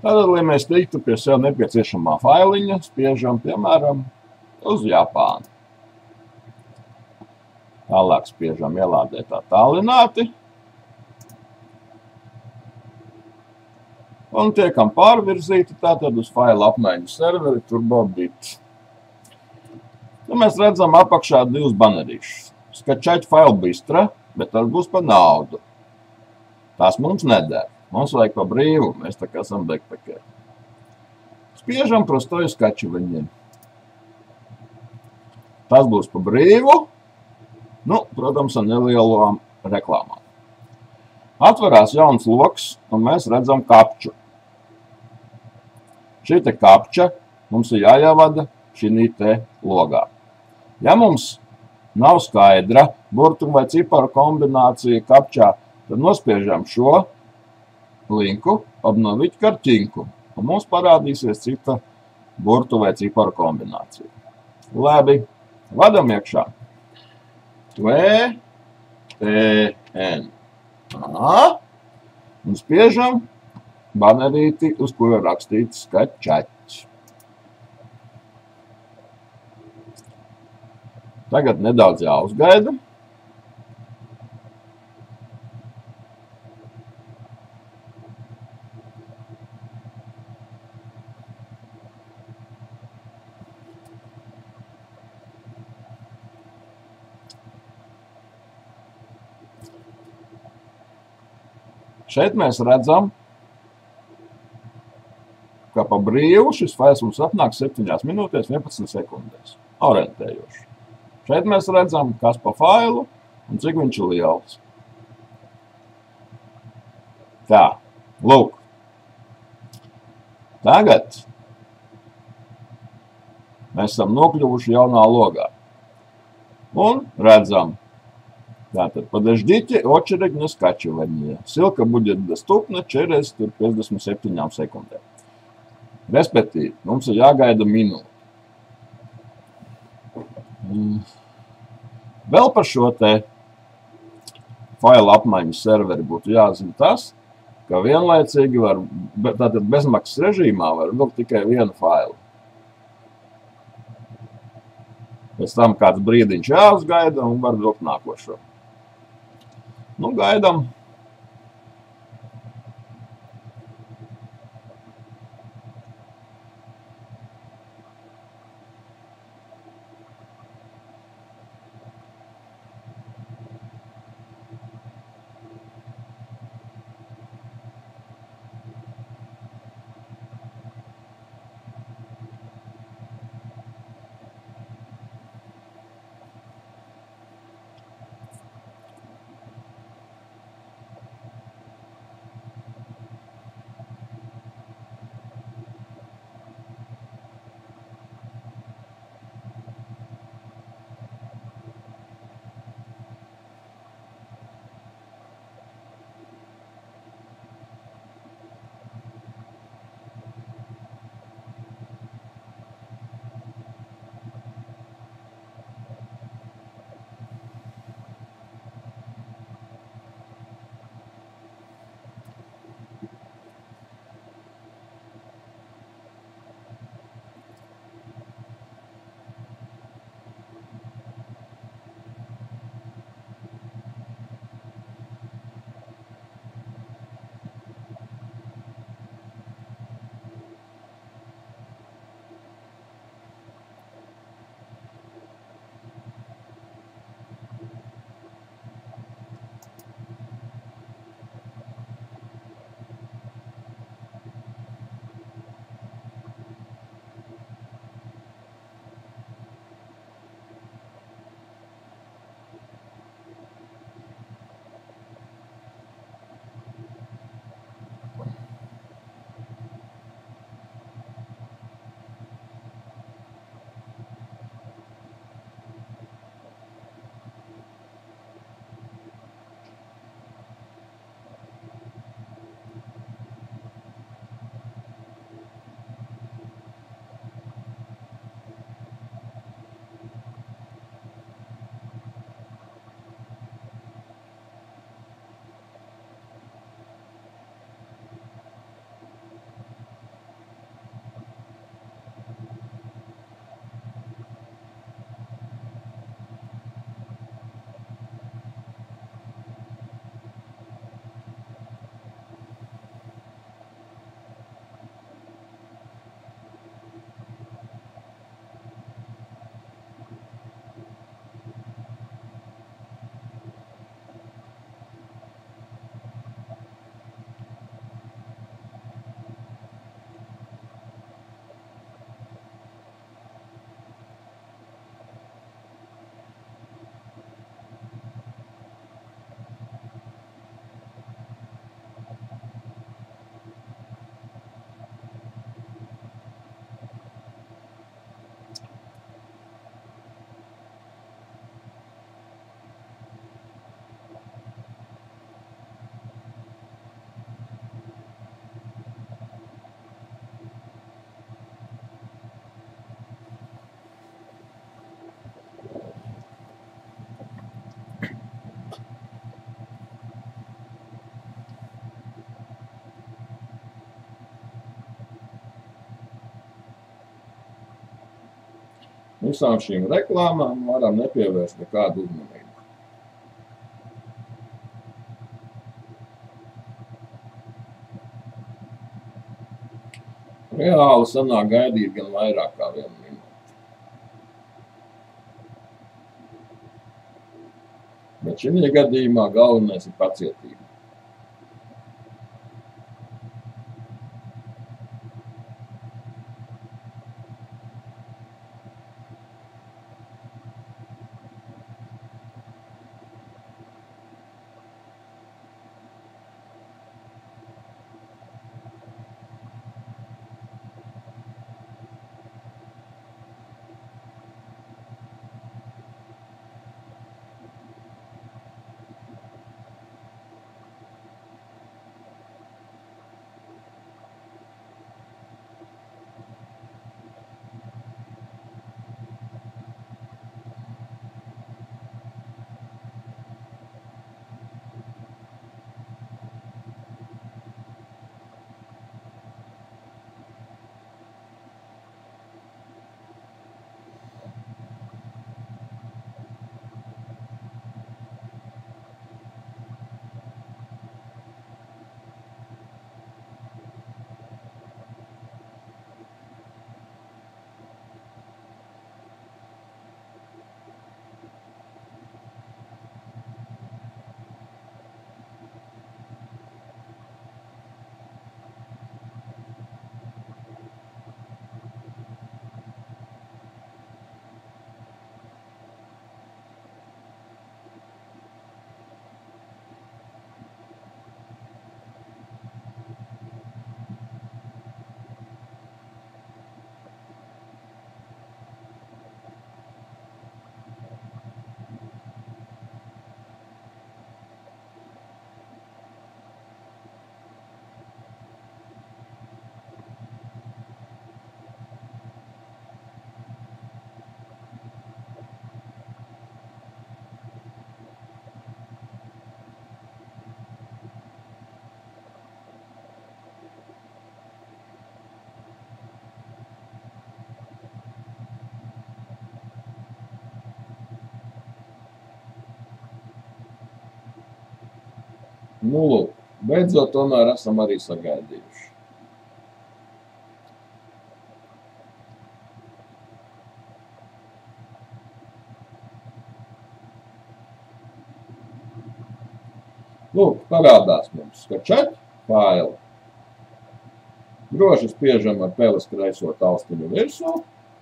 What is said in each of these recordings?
Tātad, lai mēs tiktu pie sev nepieciešamā failiņa, spiežam, piemēram, uz Japānu. Tālāk spiežam ielādēt attālināti. Un tiekam pārvirzīti tātad uz failu apmaiņu serveri TurboBit. Mēs redzam apakšā divus banerīšus. Skačēt failu bistra, bet tas būs par naudu. Tās mums neder. Mums vajag pa brīvu, mēs tā kā esam backpackeri. Spiežam prostoju skačevaņiem. Tas būs pa brīvu, nu, protams, ar nelielām reklāmām. Atverās jauns loks, un mēs redzam kapču. Šī te kapča mums ir jāievada šī te logā. Ja mums nav skaidra burtu vai ciparu kombinācija kapčā, tad nospiežam šo linku, obnovīt kartiņku, un mums parādīsies cita burtu vai ciparu kombinācija. Labi, vadam iekšā. VPN. Un spiežam banerīti, uz kura rakstīts skačaķis. Tagad nedaudz jāuzgaida. Šeit mēs redzam, ka pa brīvu šis fails mums atnāk 7 minūtēs 11 sekundēs. Orientējoši. Šeit mēs redzam, kas pa failu un cik viņš ir liels. Tā, lūk. Tagad mēs esam nokļuvuši jaunā logā. Un redzam, tātad, подождите очередь на скачивание. Ссылка будет доступна через 57 sekundēm. Respektīvi, mums ir jāgaida minūte. Vēl par šo te failu apmaiņu serveri būtu jāzina tas, ka vienlaicīgi var, tātad bezmaksas režīmā var vilkt tikai vienu failu. Pēc tam kāds brīdiņš jāuzgaida un var vilkt nākošo. Nu, gaidam. Visām šīm reklāmām varam nepievērst nekādu uzmanību. Reāli sanāk gaidīt gan vairāk kā 1 minūti. Bet šī gadījumā galvenais ir pacietība. Nu, lūk, beidzot tomēr esam arī sagaidījuši. Lūk, parādās mums skačet faili. Droši spiežam ar peles kreiso taustiņu virsū.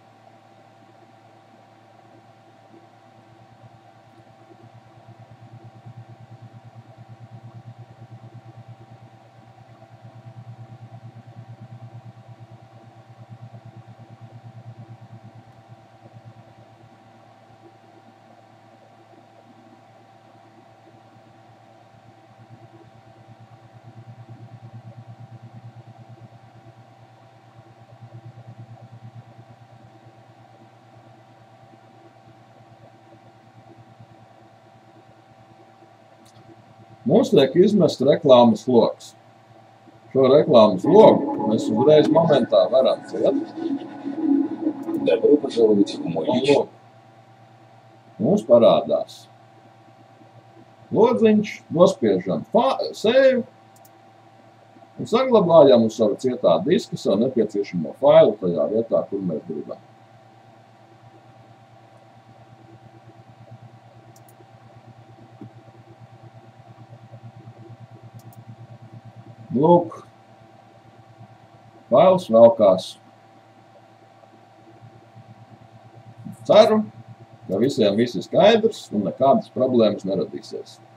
Mums liek izmest reklāmas loks. Šo reklāmas loku mēs uzreiz momentā varam ciet. Добро пожаловать в мой личный. Mums parādās lodziņš, nospiežam save un saglabājam uz savu cietā diska savu nepieciešamo failu tajā vietā, kur mēs gribam. Lūk, fails velkās. Ceru, ka visiem viss ir skaidrs un nekādas problēmas neradīsies.